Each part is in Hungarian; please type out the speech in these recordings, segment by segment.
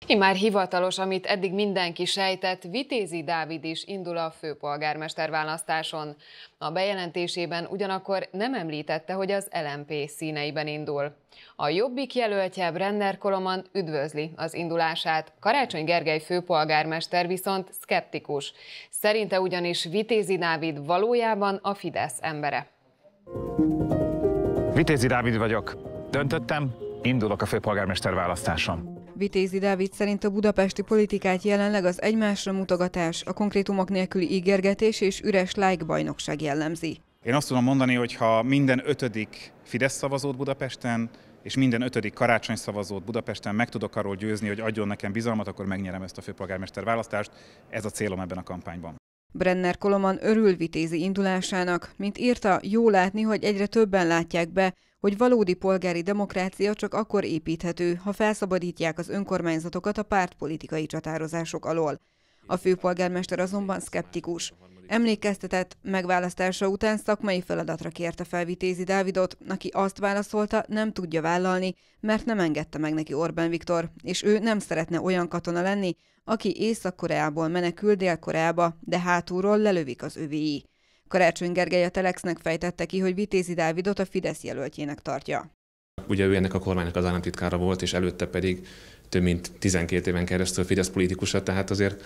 Immár hivatalos, amit eddig mindenki sejtett, Vitézi Dávid is indul a főpolgármester választáson. A bejelentésében ugyanakkor nem említette, hogy az LMP színeiben indul. A Jobbik jelöltje, Brenner Koloman üdvözli az indulását, Karácsony Gergely főpolgármester viszont szkeptikus. Szerinte ugyanis Vitézi Dávid valójában a Fidesz embere. Vitézi Dávid vagyok. Döntöttem, indulok a főpolgármester választáson. Vitézi Dávid szerint a budapesti politikát jelenleg az egymásra mutogatás, a konkrétumok nélküli ígérgetés és üres like-bajnokság jellemzi. Én azt tudom mondani, hogy ha minden 5. Fidesz szavazót Budapesten és minden 5. Karácsony szavazót Budapesten meg tudok arról győzni, hogy adjon nekem bizalmat, akkor megnyerem ezt a főpolgármester választást. Ez a célom ebben a kampányban. Brenner Koloman örül Vitézi indulásának. Mint írta, jó látni, hogy egyre többen látják be, hogy valódi polgári demokrácia csak akkor építhető, ha felszabadítják az önkormányzatokat a pártpolitikai csatározások alól. A főpolgármester azonban szkeptikus. Emlékeztetett, megválasztása után szakmai feladatra kérte fel Vitézi Dávidot, aki azt válaszolta, nem tudja vállalni, mert nem engedte meg neki Orbán Viktor, és ő nem szeretne olyan katona lenni, aki Észak-Koreából menekül Dél-Koreába, de hátulról lelövik az övéi. Karácsony Gergely a Telexnek fejtette ki, hogy Vitézi Dávidot a Fidesz jelöltjének tartja. Ugye ő ennek a kormánynak az államtitkára volt, és előtte pedig több mint 12 éven keresztül Fidesz politikusa, tehát azért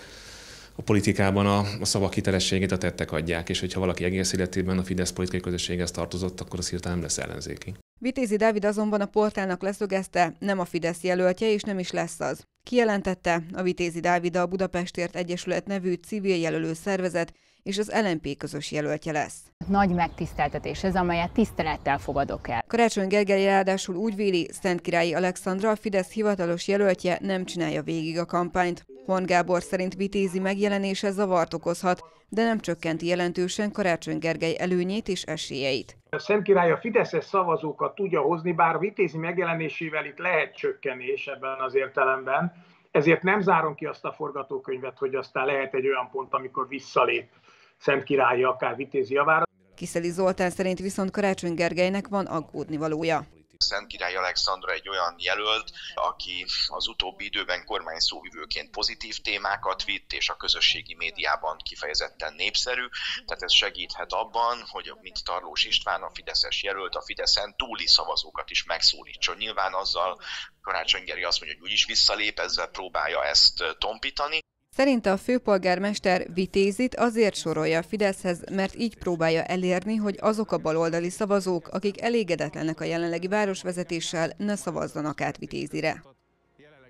a politikában a szavak hitelességét a tettek adják, és hogyha valaki egész életében a Fidesz politikai közösséghez tartozott, akkor az hirtelen nem lesz ellenzéki. Vitézi Dávid azonban a portálnak leszögezte, nem a Fidesz jelöltje, és nem is lesz az. Kijelentette, a Vitézi Dávid a Budapestért Egyesület nevű civil jelölő szervezet és az LMP közös jelöltje lesz. Nagy megtiszteltetés ez, amelyet tisztelettel fogadok el. Karácsony Gergely ráadásul úgy véli, Szentkirályi Alexandra, a Fidesz hivatalos jelöltje nem csinálja végig a kampányt. Horn Gábor szerint Vitézi megjelenése zavart okozhat, de nem csökkenti jelentősen Karácsony Gergely előnyét és esélyeit. A Szentkirály a fideszes szavazókat tudja hozni, bár Vitézi megjelenésével itt lehet csökkenés ebben az értelemben, ezért nem zárom ki azt a forgatókönyvet, hogy aztán lehet egy olyan pont, amikor visszalép Szentkirályi akár Vitézi javára. Kiszeli Zoltán szerint viszont Karácsony Gergelynek van aggódnivalója. Szentkirályi Alexandra egy olyan jelölt, aki az utóbbi időben kormányszóvivőként pozitív témákat vitt, és a közösségi médiában kifejezetten népszerű. Tehát ez segíthet abban, hogy mint Tarlós István, a fideszes jelölt, a Fideszen túli szavazókat is megszólítson. Nyilván azzal Karácsony Gergely azt mondja, hogy úgyis visszalép, ezzel próbálja ezt tompítani. Szerinte a főpolgármester Vitézit azért sorolja a Fideszhez, mert így próbálja elérni, hogy azok a baloldali szavazók, akik elégedetlenek a jelenlegi városvezetéssel, ne szavazzanak át Vitézire.